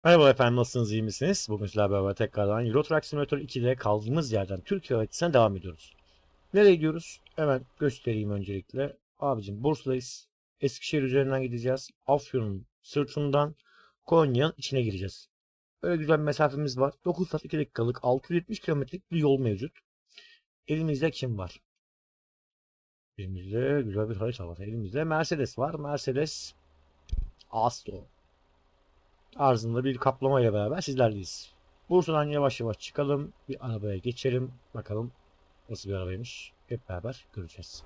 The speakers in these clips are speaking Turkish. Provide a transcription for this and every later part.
Merhaba efendim, nasılsınız, iyi misiniz? Bugün sizlerle beraber tekrardan Euro Truck Simulator 2'de kaldığımız yerden Türkiye haritasına devam ediyoruz. Nereye gidiyoruz? Hemen göstereyim öncelikle. Abicim Bursa'dayız. Eskişehir üzerinden gideceğiz. Afyon'un sırtından Konya'nın içine gireceğiz. Böyle güzel bir mesafemiz var. 9 saat 2 dakikalık 670 kilometrelik bir yol mevcut. Elimizde kim var? Elimizde güzel bir harita var. Elimizde Mercedes var. Mercedes Astro. Arzında bir kaplama ile beraber sizlerleyiz. Bursa'dan yavaş yavaş çıkalım. Bir arabaya geçelim. Bakalım nasıl bir arabaymış. Hep beraber göreceğiz.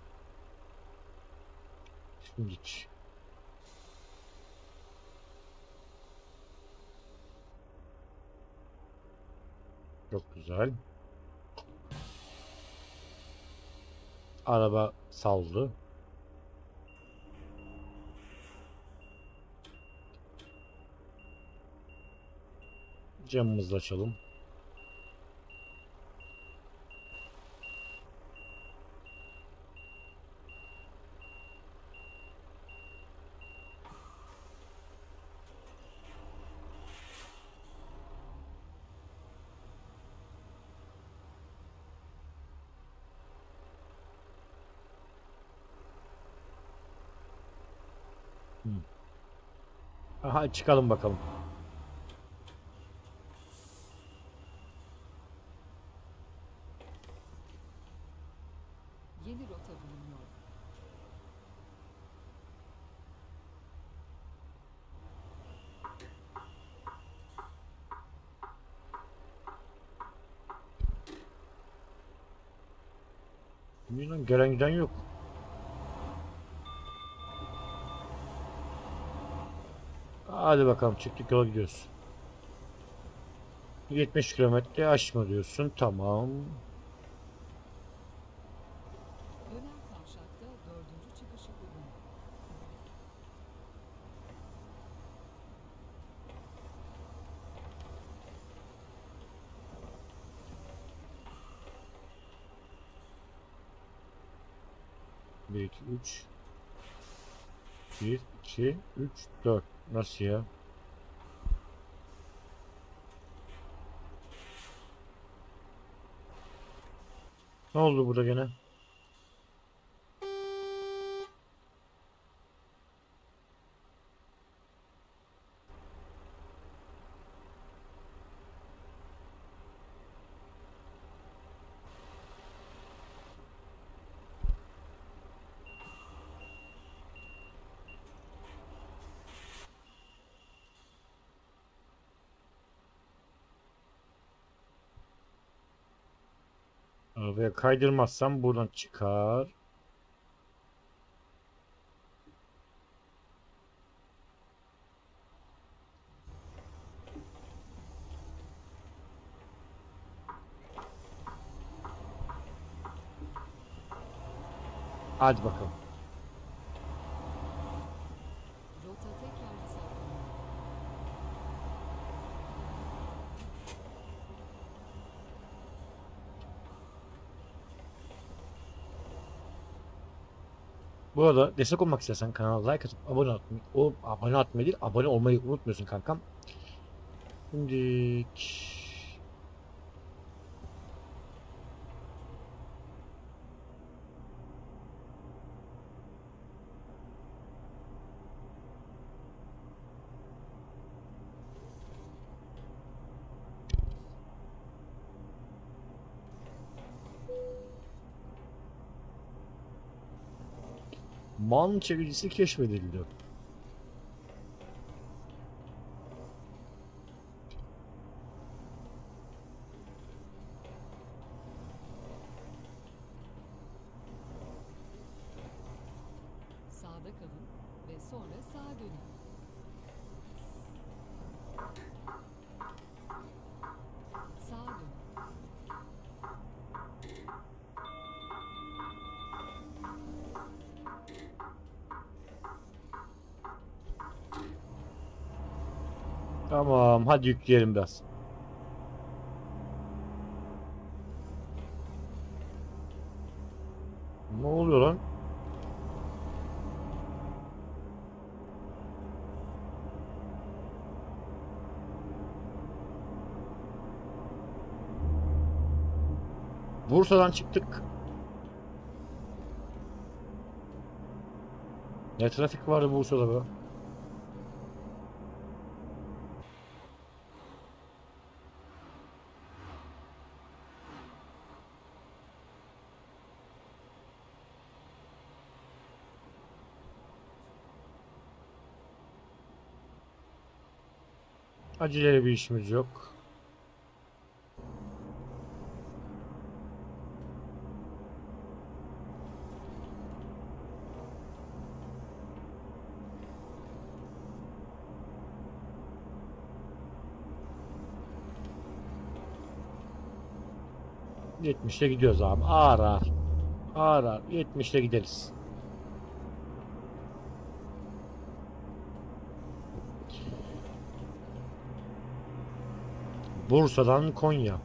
Şimdi çok güzel. Araba saldı. Camımızı açalım. Hı. Aha, çıkalım bakalım. Yeni rota bulunuyor. Bilmiyorum, gelen giden yok. Hadi bakalım, çıktık, yola gidiyoruz. 70 kilometre aşma diyorsun. Tamam. Dönen kavşakta dördüncü çıkışı kullanın. Bir, iki, üç. Bir, iki, üç, dört. Nasıl ya? Ne oldu burada gene? Arabaya kaydırmazsam buradan çıkar. Hadi bakalım. Rota tekrar hesaplanıyor. Bu arada destek olmak istersen kanala like atıp abone atmayı değil, abone olmayı unutmuyorsun kankam. Şimdi man çeviricisi keşfedildi. Sağda kalın ve sonra sağa dönün. Sağa dönün. Tamam, hadi yükleyelim biraz. Ne oluyor lan? Bursa'dan çıktık. Ne trafik vardı Bursa'da be. Acele bir işimiz yok. ...70'le gidiyoruz abi. Ağır ağır. Ağır ağır. 70'le gideriz. Bursa'dan Konya.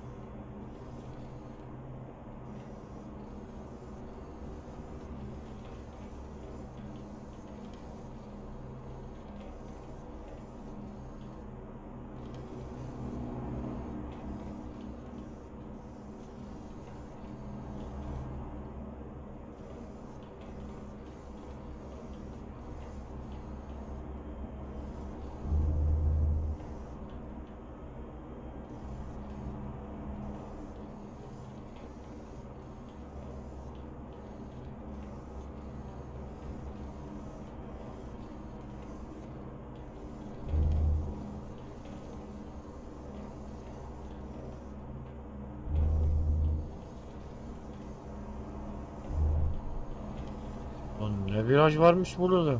Lan ne viraj varmış burada.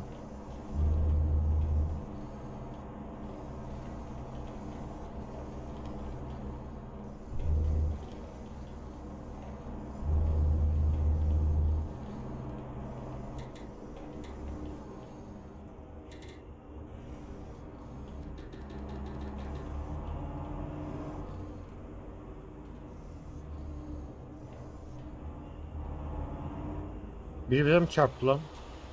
Biri bize mi çarptı lan?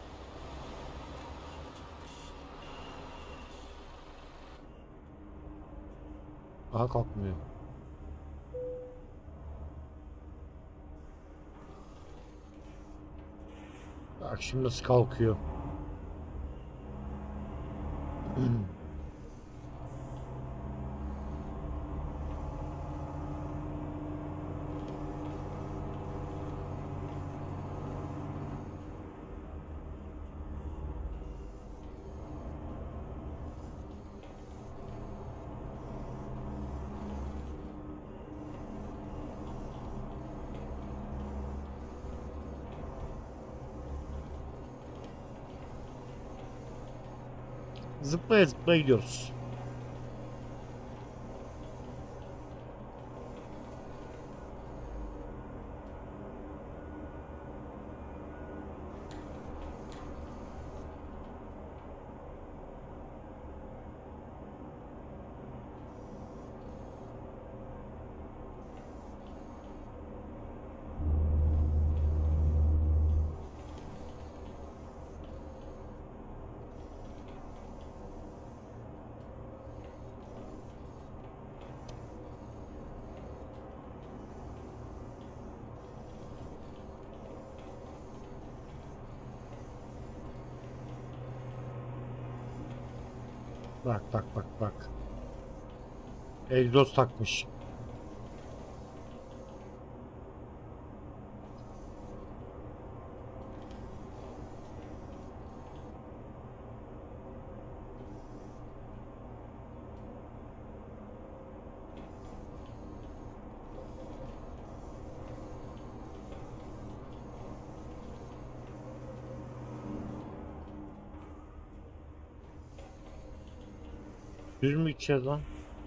Aha kalkmıyor. Bak şimdi nasıl kalkıyor. Zıplaya zıplaya gidiyoruz. Bak bak bak bak. Egzoz takmış. Düz mü gideceğiz lan?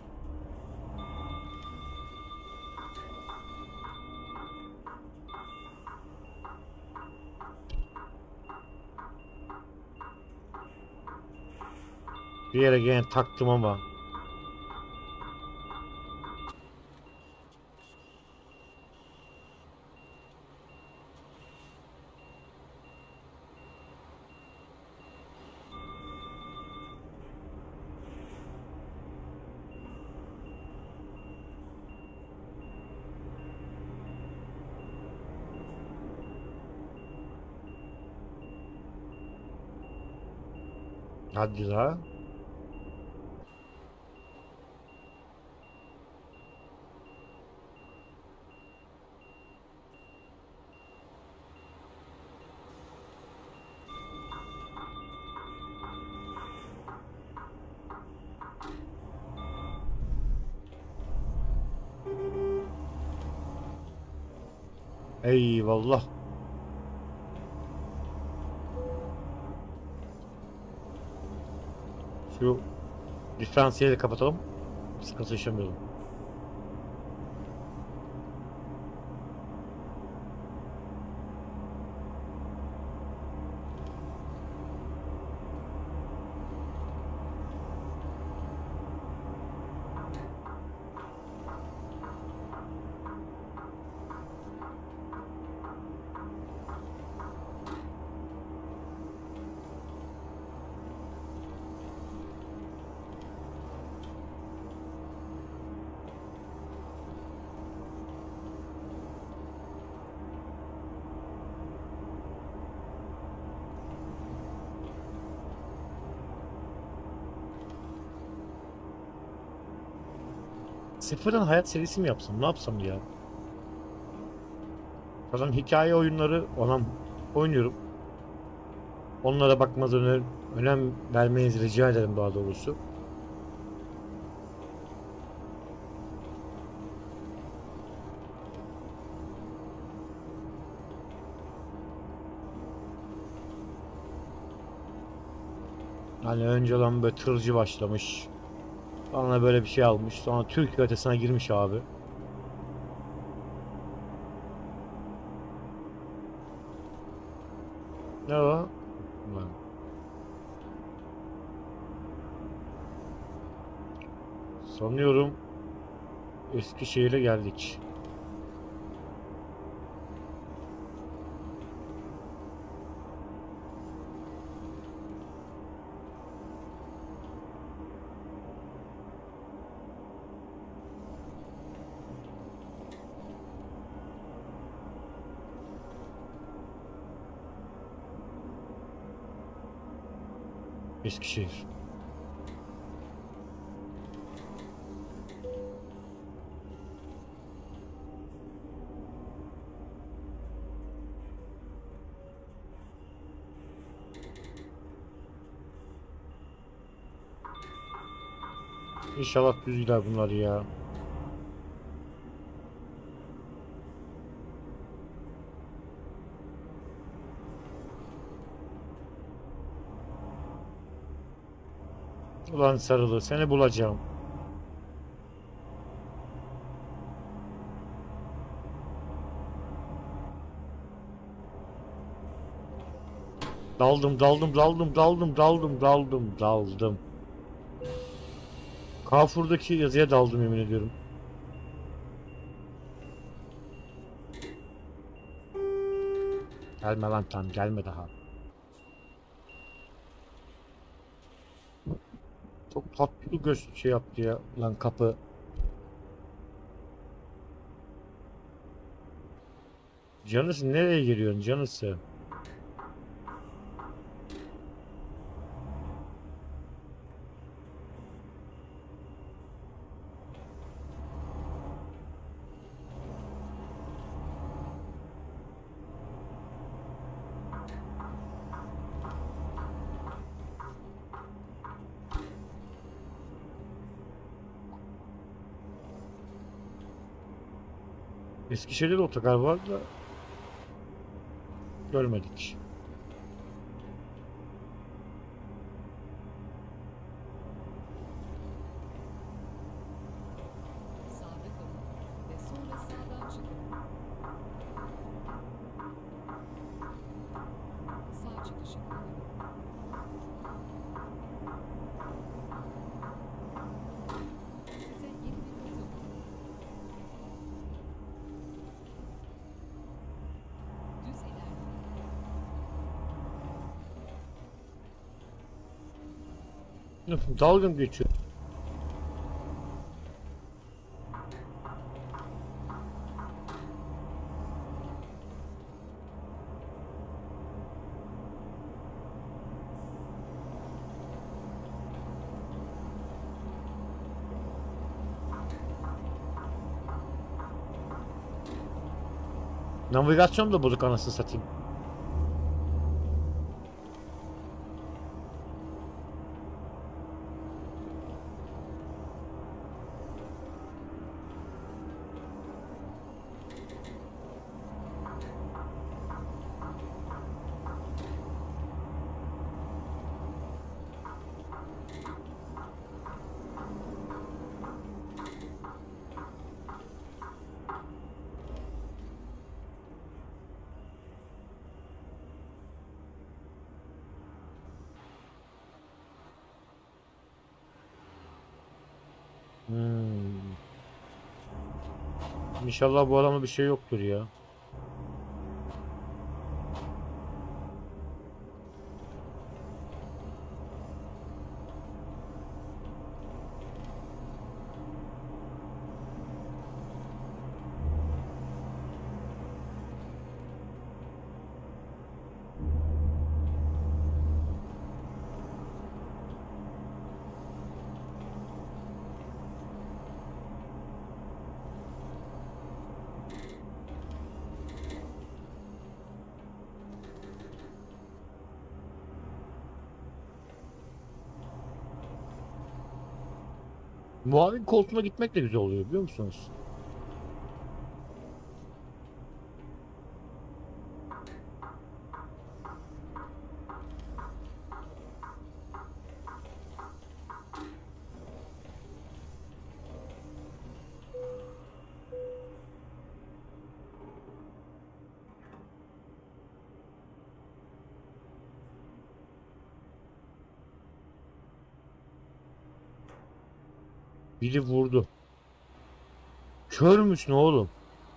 Bir yere gene taktım ama. Hadi la. Eyvallah. Şu diferansiyeli kapatalım. Sıkıntı yaşamıyorum. Sıfırdan hayat serisi mi yapsam? Ne yapsam ya? Zaten hikaye oyunları olan oynuyorum. Onlara bakmadan önem vermenizi rica ederim daha doğrusu. Hani önce olan böyle tırcı başlamış. Sonra böyle bir şey almış. Sonra Türk ötesine girmiş abi. Ne o? Ulan. Sanıyorum Eskişehir'e geldik. Eskişehir. İnşallah düz gider bunlar ya. Ulan sarılı seni bulacağım. Daldım. Carrefour'daki yazıya daldım yemin ediyorum. Gelme lan tam gelme daha. Çok tatlı göz şey yaptı ya lan kapı. Canısı nereye giriyorsun canısı? Eskişehir'de de otogar var da görmedik. Sağda kalın ve sonra sağdan çıkın. Sağ çıkışı kullanın. Size yeni bir rota bulun. Düz ilerleyin. Dalgın geçiyor. Navigasyon da bozuk anasını satayım. İnşallah bu adama bir şey yoktur ya. Muavin koltuğuna gitmek de güzel oluyor biliyor musunuz? Biri vurdu. Kör müsün oğlum?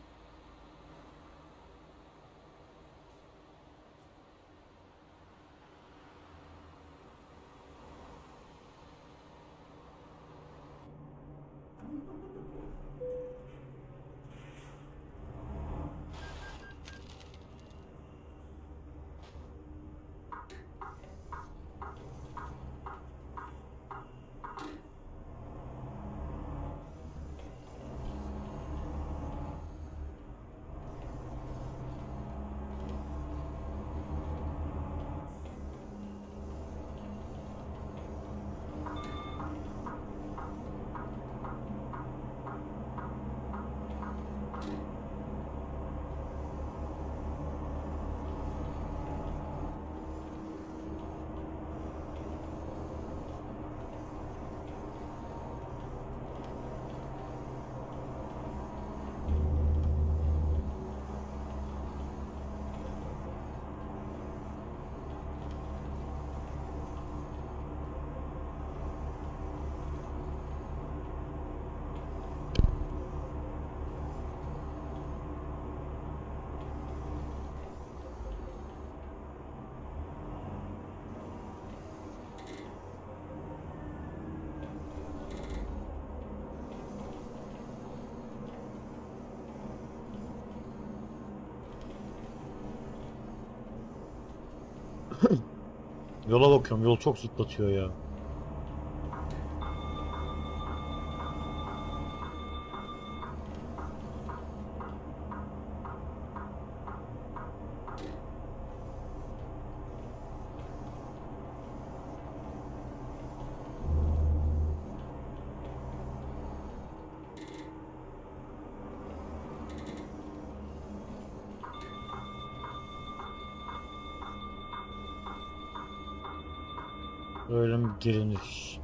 Yola bakıyorum. Yol çok zıplatıyor ya. Öyle mi girinir?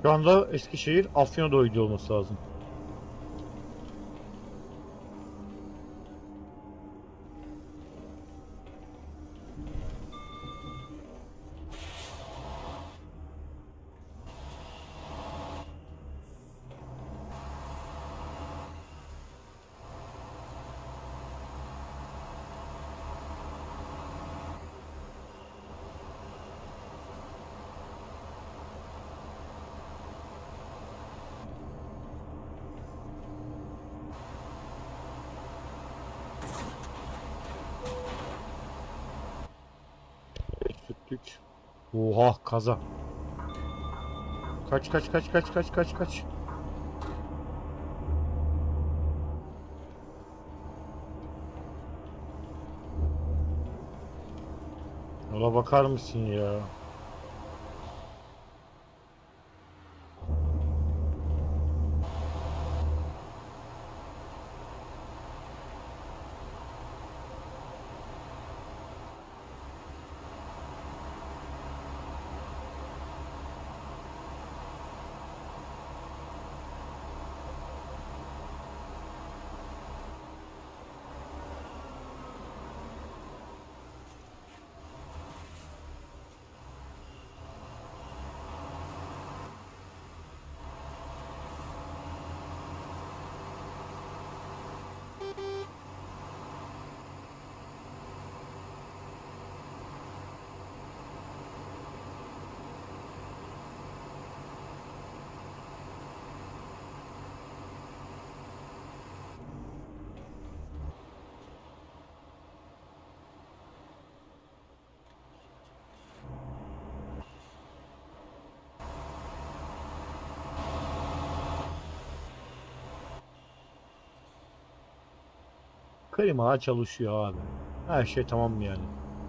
Şu anda Eskişehir Afyon'a doğru gidiyor olması lazım. Sürttük. Oha kaza. Kaç kaç kaç kaç kaç kaç kaç. Yola bakar mısın ya? Klima çalışıyor abi. Her şey tamam yani.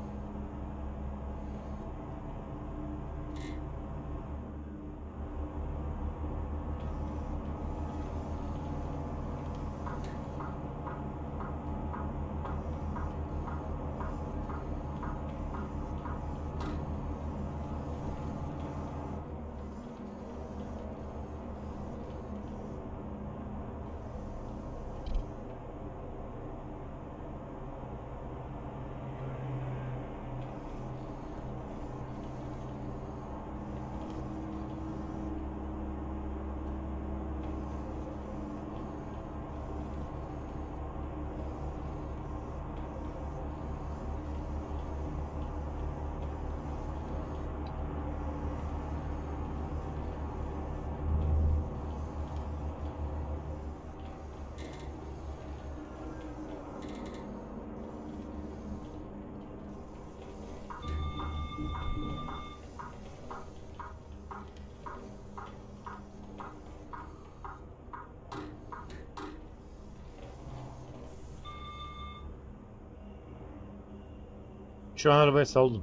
Şu an arabayı saldım.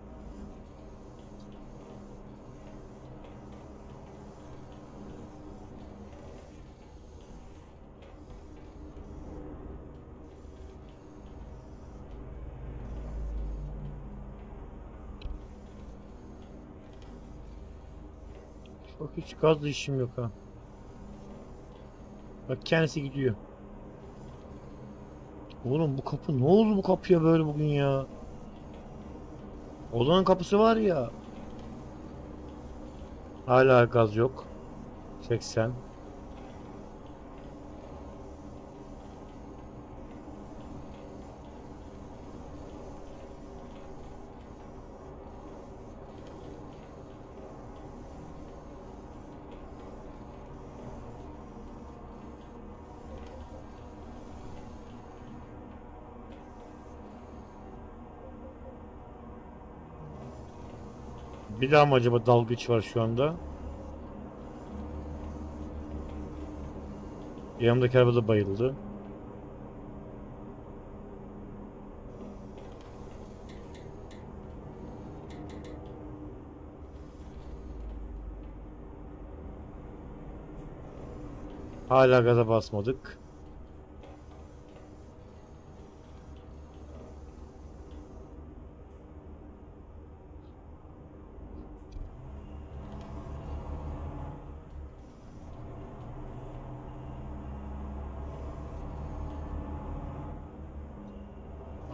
Bak hiç gazla işim yok ha. Bak kendisi gidiyor. Oğlum bu kapı ne oldu bu kapıya böyle bugün ya? Odanın kapısı var ya. Hala gaz yok. 80. Bir daha mı acaba dalgıç var şu anda? Yanımdaki araba da bayıldı. Hala gaza basmadık.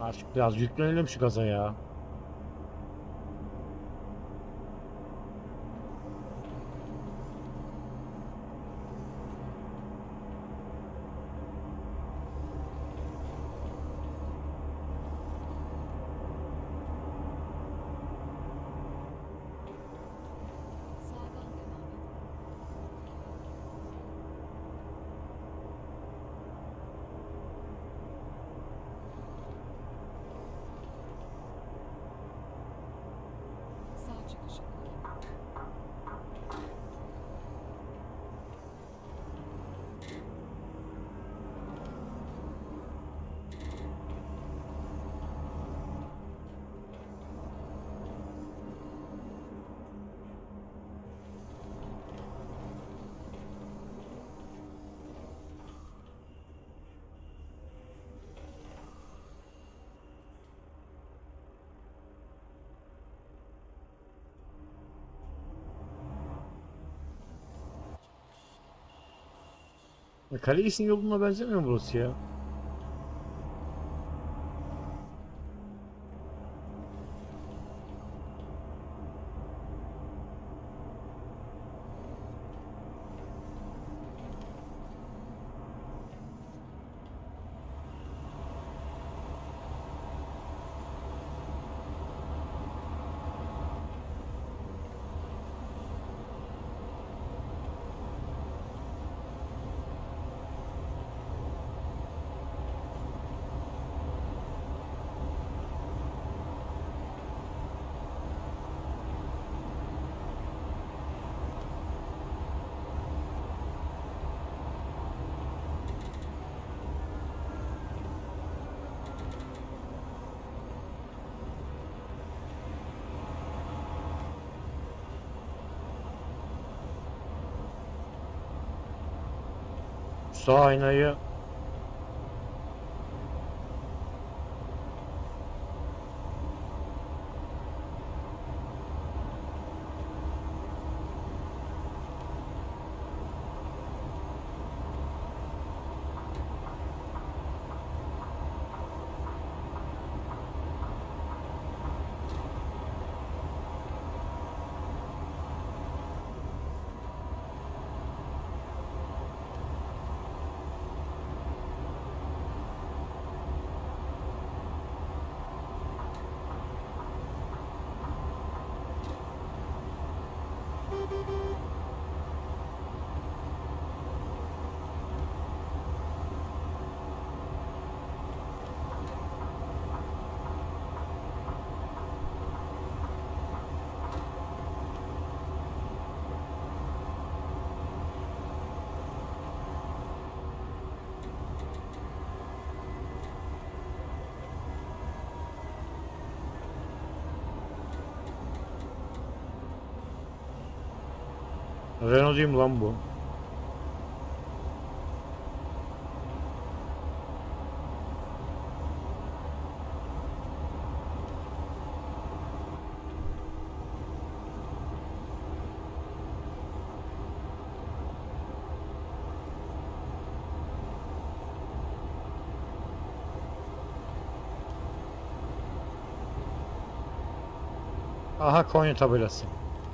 Artık biraz yüklenelim şu gaza ya. Sağdan devam edin. Sağ çıkışı kullanın. Kaleyisin yoluna benzemiyor mu burası ya? Sağ aynayı Renault değil mi lan bu? Aha Konya tabelası.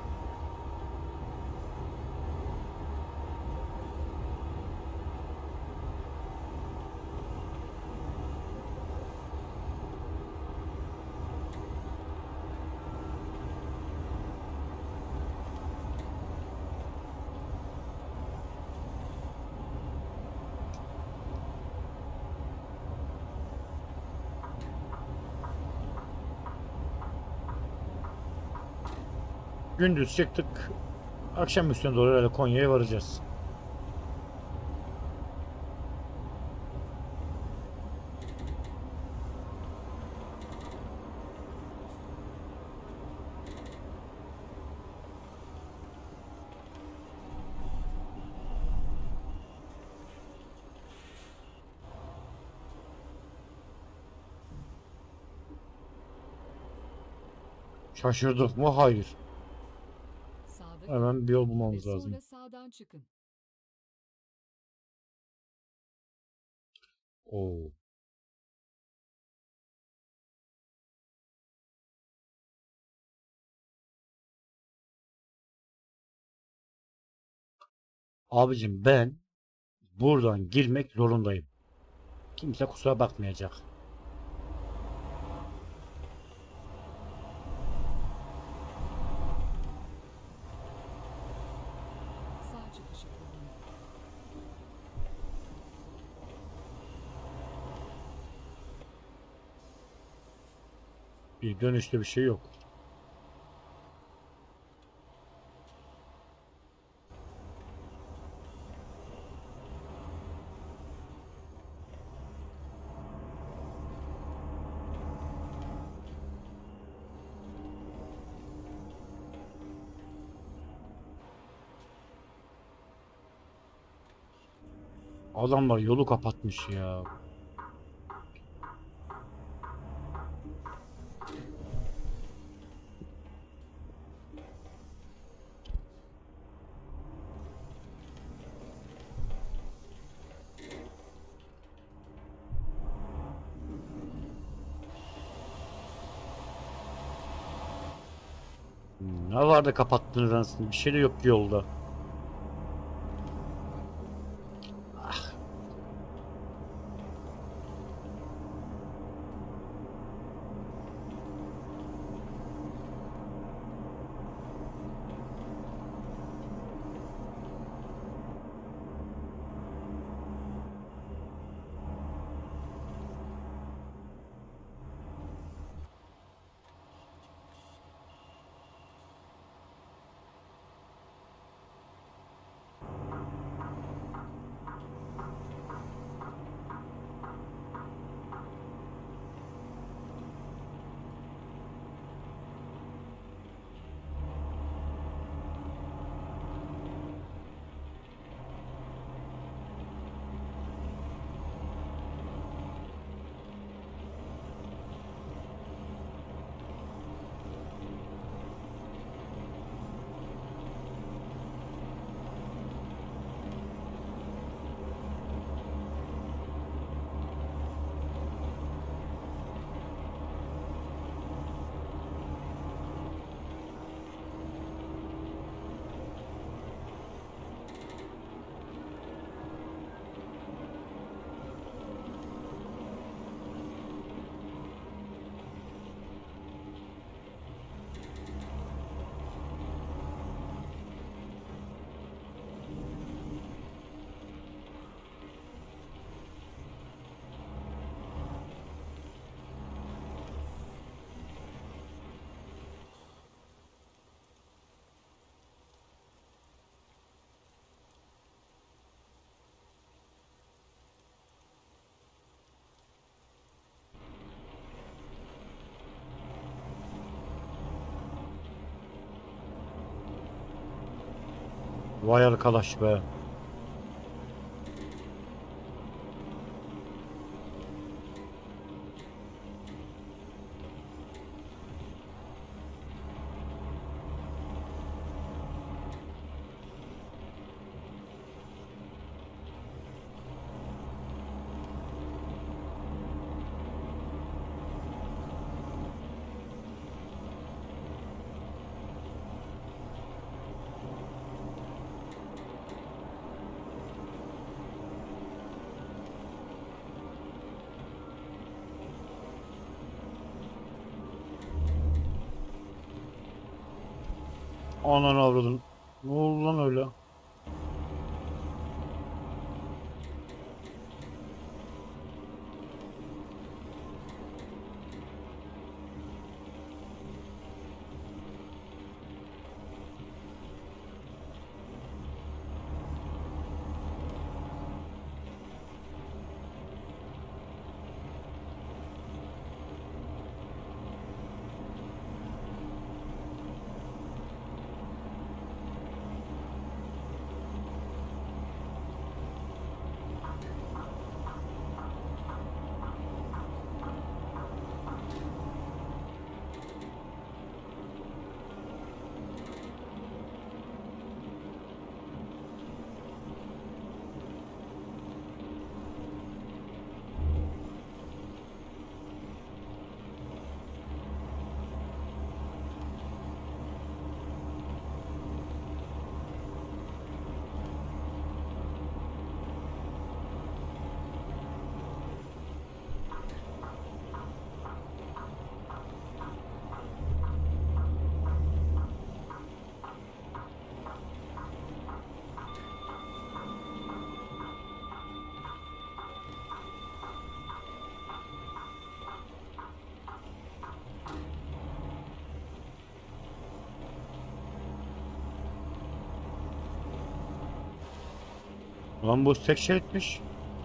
Gündüz çıktık. Akşam üstüne doğru herhalde Konya'ya varacağız. Şaşırdık mı? Hayır. Sağda Hemen bir yol ve bulmamız lazım. sonra sağdan çıkın. Oo. Abicim ben buradan girmek zorundayım. Kimse kusura bakmayacak. Sağ çıkışı kullanın. Bir dönüşte bir şey yok. Adamlar yolu kapatmış ya. Ne vardı kapattığınız anasını? Bir şey de yok ki yolda. Ah, vay arkadaş be. Anan avradın. Ne oldu lan öyle? Lan bu tek şeritmiş.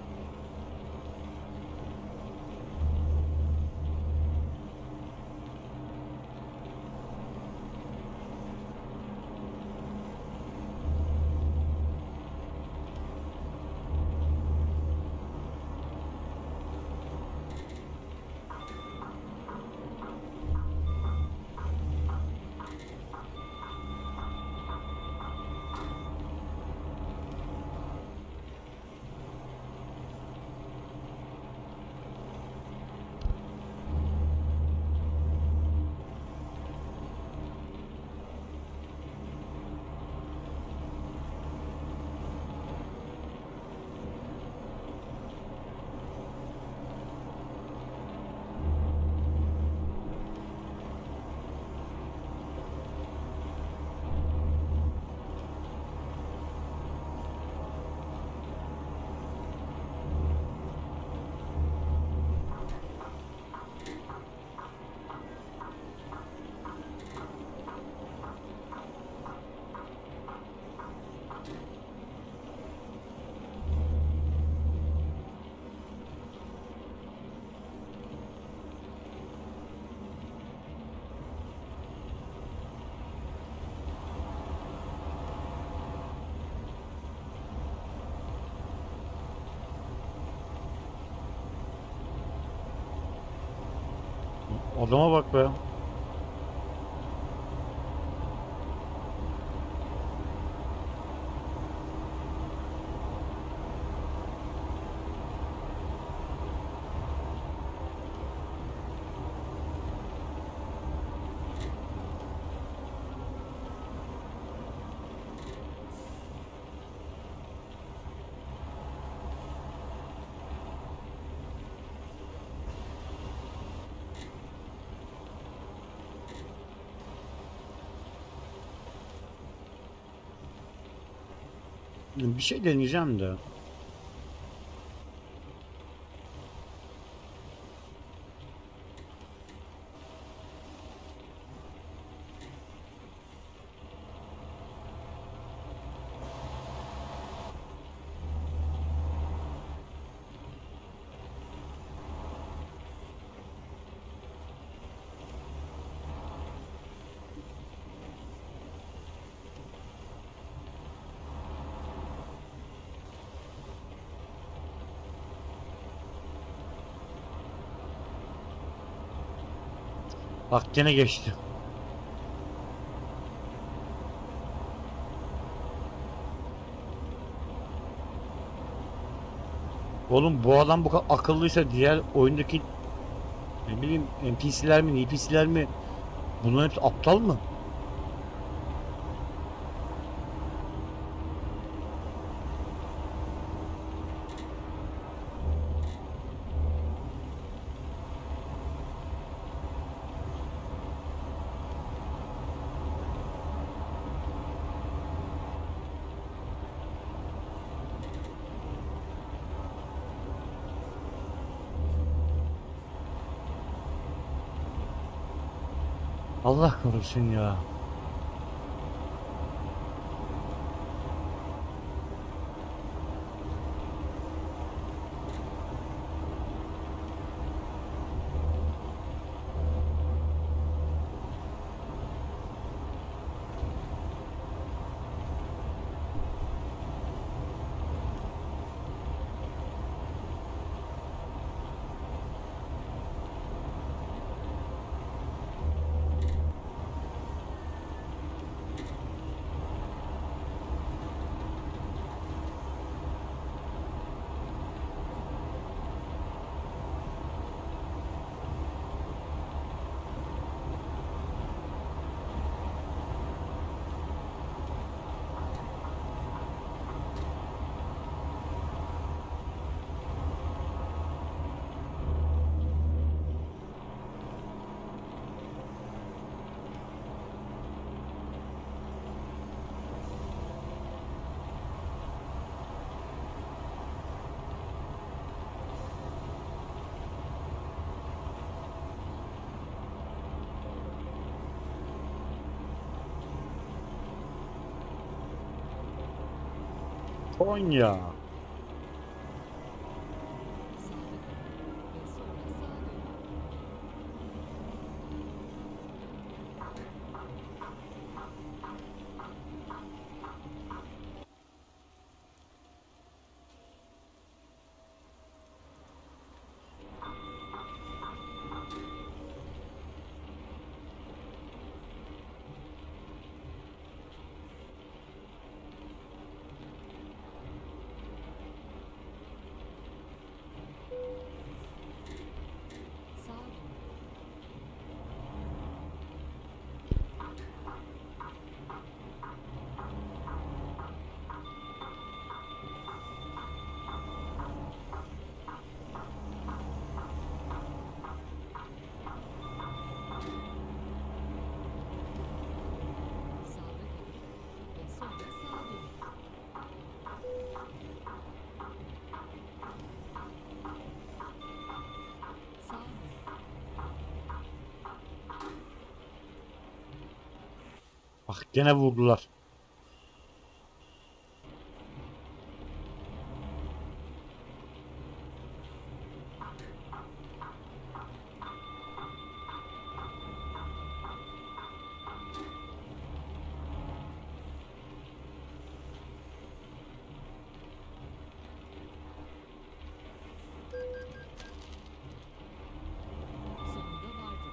Adama bak be. Bir şey deneyeceğim de. Bak gene geçti. Oğlum bu adam bu kadar akıllıysa diğer oyundaki ne bileyim NPC'ler mi NPC'ler mi bunların hepsi aptal mı? Allah korusun ya. Konya. Bak gene vurdular. Sonunda vardım.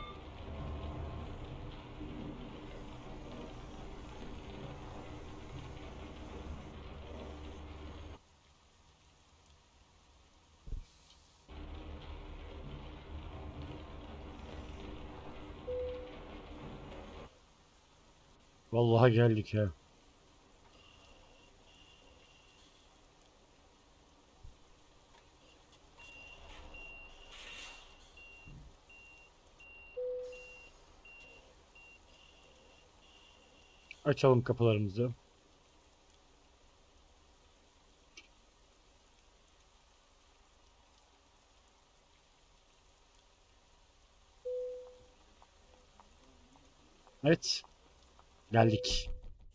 Vallahi geldik ya. Açalım kapılarımızı. Evet. Geldik.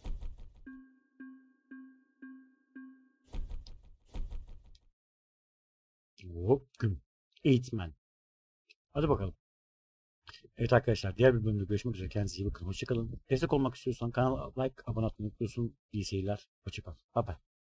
Hop güm. Eğitmen. Hadi bakalım. Evet arkadaşlar, diğer bir bölümde görüşmek üzere. Kendinize iyi bakın. Hoşçakalın. Destek olmak istiyorsan kanala like, abone olmayı unutmuyorsun. İyi seyirler. Hoşçakal. Bye bye.